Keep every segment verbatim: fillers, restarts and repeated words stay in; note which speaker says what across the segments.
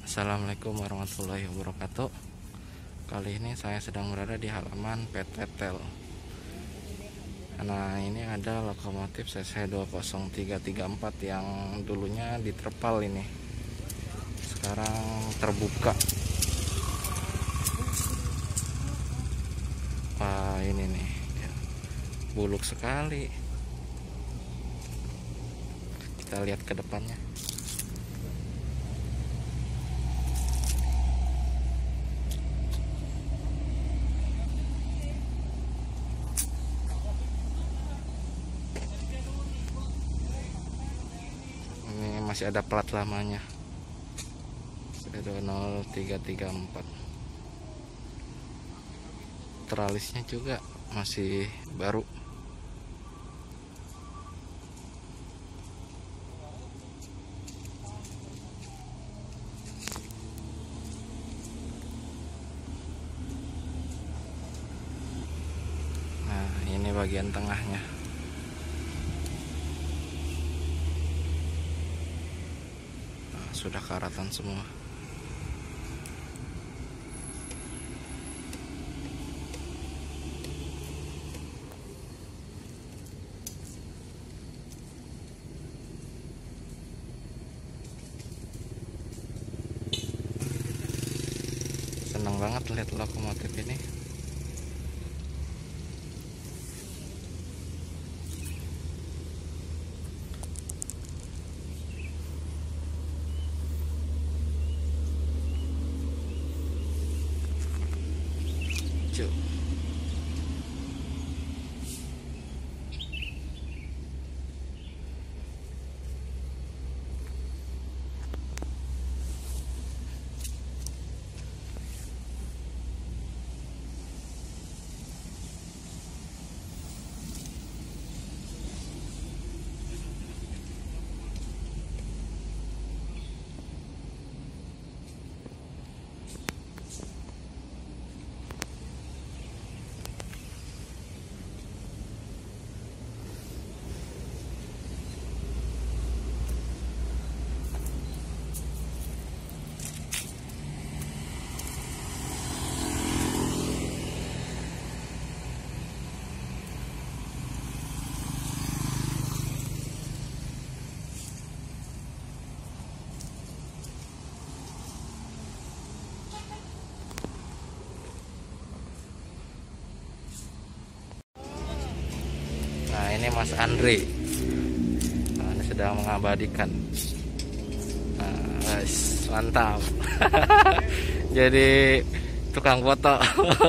Speaker 1: Assalamualaikum warahmatullahi wabarakatuh. Kali ini saya sedang berada di halaman P T Tel. Nah, ini ada lokomotif C C dua nol tiga tiga empat yang dulunya diterpal ini. Sekarang terbuka. Wah, ini nih. Buluk sekali. Kita lihat ke depannya. Masih ada plat lamanya C dua nol tiga tiga empat. Tralisnya juga masih baru. Nah, ini bagian tengahnya. Sudah karatan semua. Senang banget lihat lokomotif ini. Nah, ini Mas Andre. Nah, ini sedang mengabadikan. Nah, mantap. Jadi tukang foto.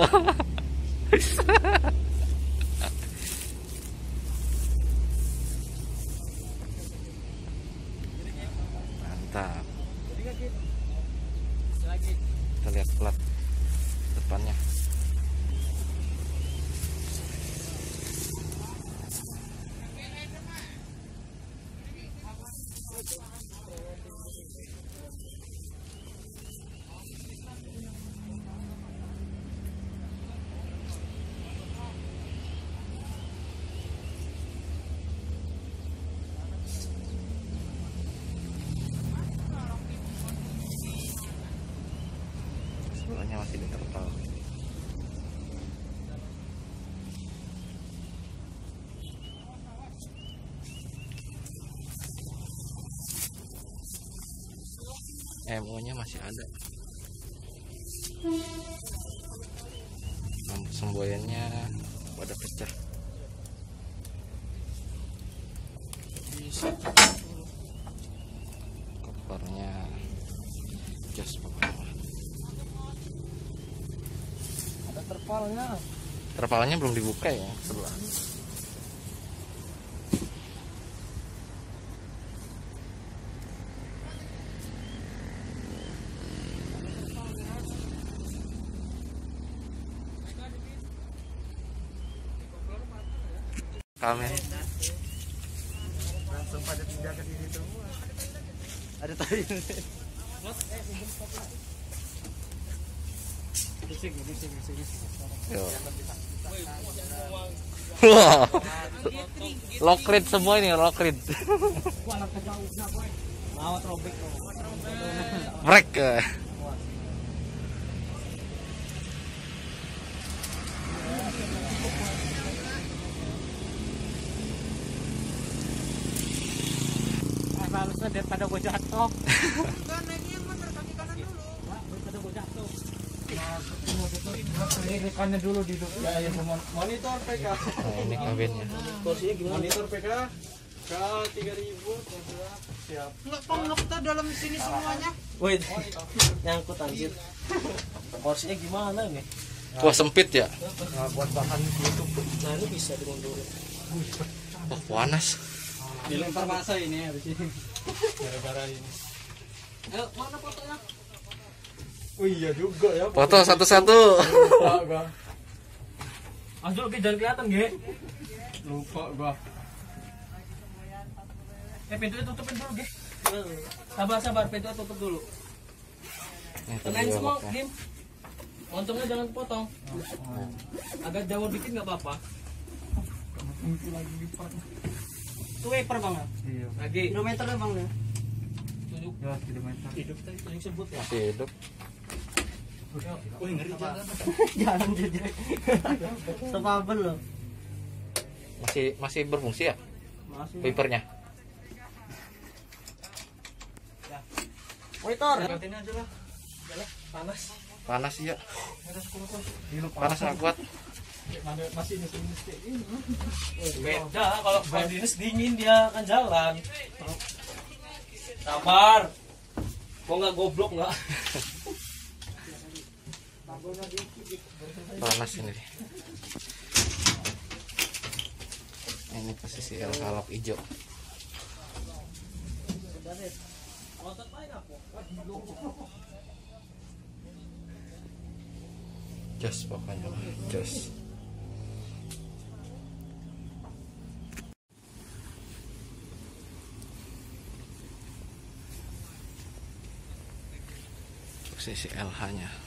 Speaker 1: Mantap. Kita lihat plat depannya. Sebelahnya masih diterpal. M O-nya masih ada. Lampu semboyannya pada pecah. Kopernya jos pokoknya.
Speaker 2: Ada terpalnya.
Speaker 1: Terpalnya belum dibuka ya sebelah. Kamera
Speaker 2: Langsung pada menjaga diri semua. Ada tadi. Bisik, bisik, bisik, bisik.
Speaker 1: Yo. Wah. Lokrit semua ini, lokrit.
Speaker 2: Wah, anak kejauhnya, boy. Mawat robek.
Speaker 1: Brek. eh.
Speaker 2: Harusnya daripada gue jatuh.
Speaker 3: Enggak, naiknya yang bener kaki kanan dulu.
Speaker 2: Daripada gue jatuh. Ini kanan dulu di ya, ya, monitor P K.
Speaker 1: Nah, ini kabinnya.
Speaker 2: Kursinya gimana? Monitor P K. K tiga ribu. Siap.
Speaker 3: Enggak pengep tuh dalam sini semuanya.
Speaker 2: Wait. Nyangkut anjir. Kursinya gimana ini?
Speaker 1: Wah, sempit ya.
Speaker 2: Nah, buat bahan YouTube. Nah, ini bisa dimundurin.
Speaker 1: Wah, panas.
Speaker 2: Dilempar masa ini habis ini. Gara-gara ini. Ayo, mana fotonya? Oh iya juga ya.
Speaker 1: Foto satu-satu.
Speaker 2: Lupa gua. Anjir, oke, jangan kelihatan, Ge. Lupa gua. Eh, pintunya tutupin dulu, Ge. Sabar, sabar, pintunya tutup dulu.
Speaker 1: Ini
Speaker 2: Tenain
Speaker 1: tadi
Speaker 2: semua,
Speaker 1: velgnya.
Speaker 2: Kim. Montongnya jangan potong. Agak jauh dikit nggak apa-apa. Itu wiper bang ya? Iya. Lagi. Kilometernya bang ya? Tujuh. Ya kilometer. Hidup tadi yang sebut ya?
Speaker 1: Masih hidup.
Speaker 2: Wih ngeri jalan. Jalan jadi. Stopable loh.
Speaker 1: Masih masih berfungsi ya?
Speaker 2: Masih.
Speaker 1: Wipernya.
Speaker 2: Monitor. Gantiin aja lah. Jalan panas.
Speaker 1: Panas ya. Panas nggak kuat.
Speaker 2: Masih ini ini. Beda kalau kalau dinas dingin dia akan jalan. Sabar. Mau nggak goblok nggak?
Speaker 1: Panas ini. Ini posisi L kalap hijau. Jos pokoknya, jos. Posisi L H nya.